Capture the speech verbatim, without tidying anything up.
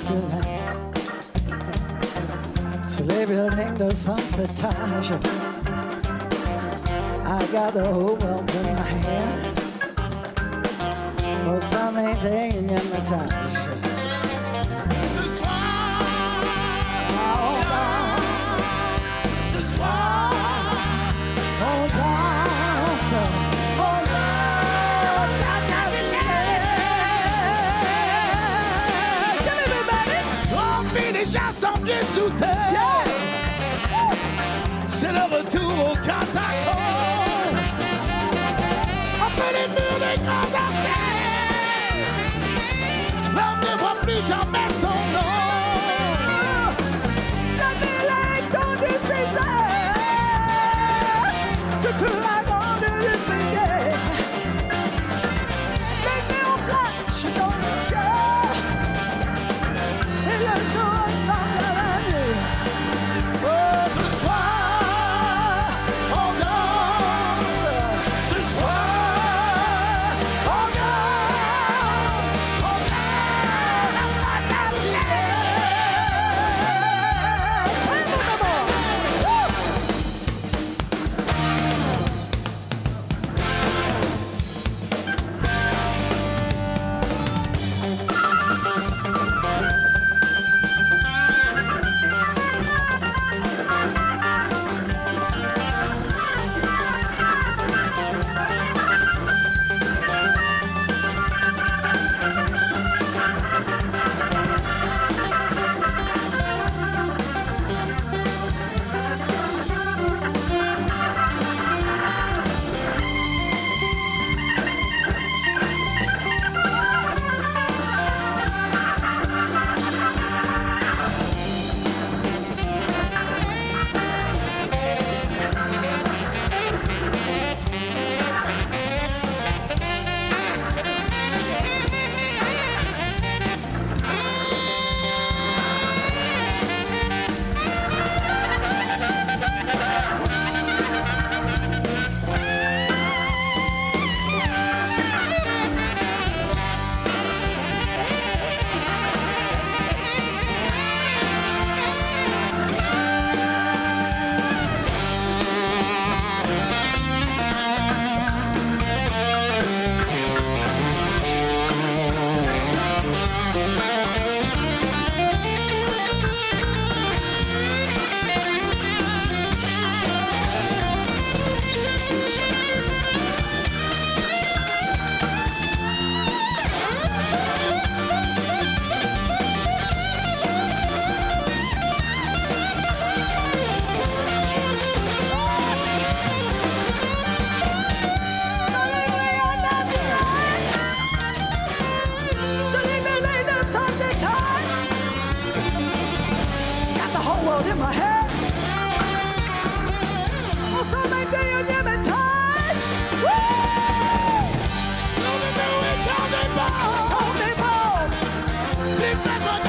stille. Så lever jeg hængte som til tage. I got the whole world in my hand. Og så maintain jeg med tage. Ce soir, oh non, ce soir, on danse, on danse à Nazareth. Come everybody! on vit déjà sans pied sous terre. Yeah! C'est le retour au catacombe. Entre les murs des grands artères, l'homme ne voit plus jamais son nom. La ville est dans du César, surtout la grande lumière. Les néons flashent dans le ciel, et le jour ressemble à la nuit. Oh, Ce soir, on danse. Ce soir, on danse. On danse à in my head. Also maintain your name and touch. On est temps des balles. On est bon. Les personnes